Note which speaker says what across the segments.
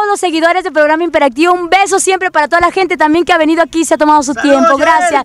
Speaker 1: los seguidores del programa Imperactivo. Un beso siempre para toda la gente también que ha venido aquí y se ha tomado su tiempo. Gracias.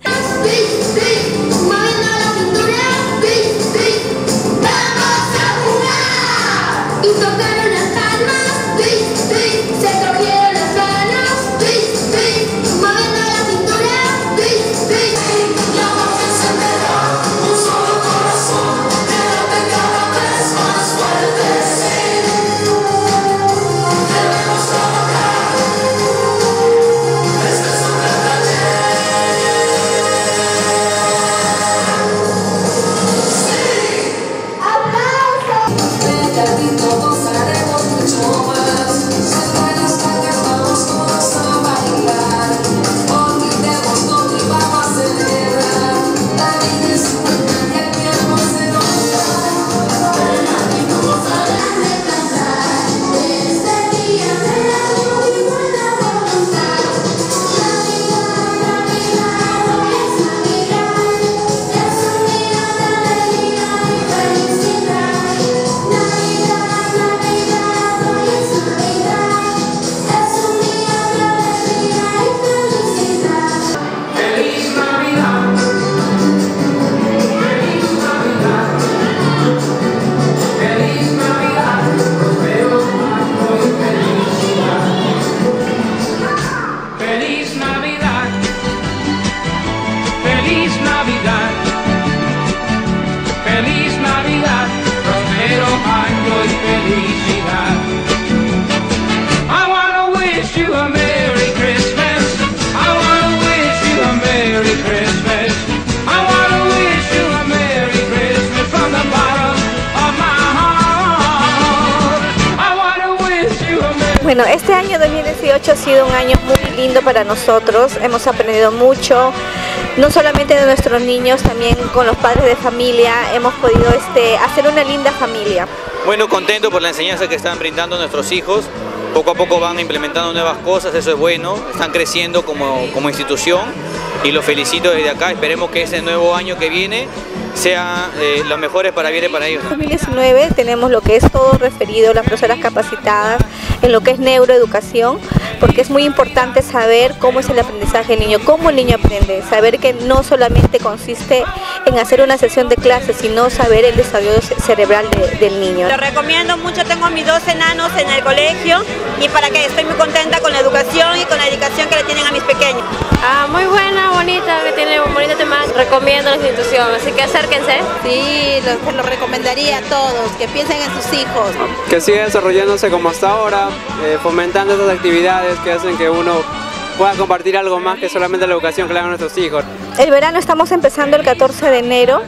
Speaker 2: Bueno, este año 2018 ha sido un año muy lindo para nosotros, hemos aprendido mucho, no solamente de nuestros niños, también con los padres de familia, hemos podido hacer una linda familia.
Speaker 3: Bueno, contento por la enseñanza que están brindando nuestros hijos, poco a poco van implementando nuevas cosas, eso es bueno, están creciendo como institución y los felicito desde acá, esperemos que ese nuevo año que viene sean los mejores para bien y para ellos.
Speaker 2: En 2019 tenemos lo que es todo referido a las profesoras capacitadas en lo que es neuroeducación, porque es muy importante saber cómo es el aprendizaje del niño, cómo el niño aprende, saber que no solamente consiste en hacer una sesión de clases, sino saber el desarrollo cerebral del niño.
Speaker 4: Lo recomiendo mucho, tengo mis 2 enanos en el colegio y para que estoy muy contenta con la educación y con la dedicación que le tienen a mis pequeños.
Speaker 5: Muy buena, bonita, que tiene un bonito tema. Recomiendo la institución, así que acérquense.
Speaker 6: Sí, lo recomendaría a todos, que piensen en sus hijos.
Speaker 7: Que siga desarrollándose como hasta ahora, fomentando estas actividades que hacen que uno pueda compartir algo más que solamente la educación que le dan a nuestros hijos.
Speaker 2: El verano estamos empezando el 14 de enero.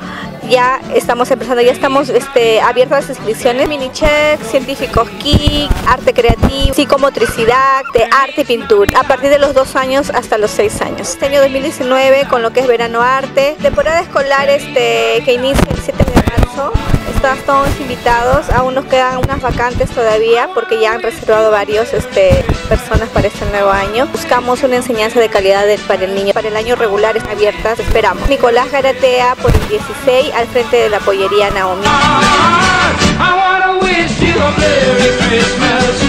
Speaker 2: Ya estamos abiertos las inscripciones, mini-check, científicos KIC, arte creativo, psicomotricidad, de arte y pintura, a partir de los 2 años hasta los 6 años. Este año 2019 con lo que es verano arte, temporada escolar que inicia el 7 de marzo, están todos invitados, aún nos quedan unas vacantes todavía porque ya han reservado varios personas para este nuevo año. Buscamos una enseñanza de calidad para el niño. Para el año regular están abiertas, esperamos. Nicolás Garatea por el 16 al frente de la pollería Naomi.